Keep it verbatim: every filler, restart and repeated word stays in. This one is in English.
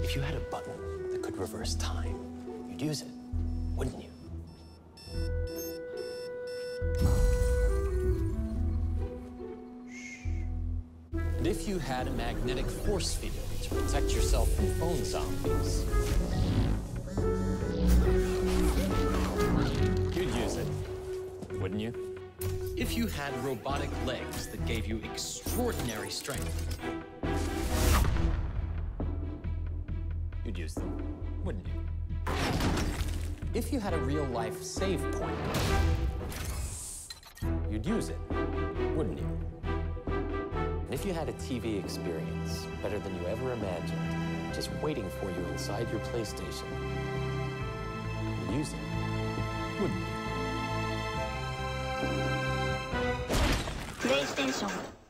If you had a button that could reverse time, you'd use it, wouldn't you? And if you had a magnetic force field to protect yourself from phone zombies, you'd use it, wouldn't you? If you had robotic legs that gave you extraordinary strength, you'd use them, wouldn't you? If you had a real-life save point, you'd use it, wouldn't you? And if you had a T V experience better than you ever imagined, just waiting for you inside your PlayStation, you'd use it, wouldn't you? PlayStation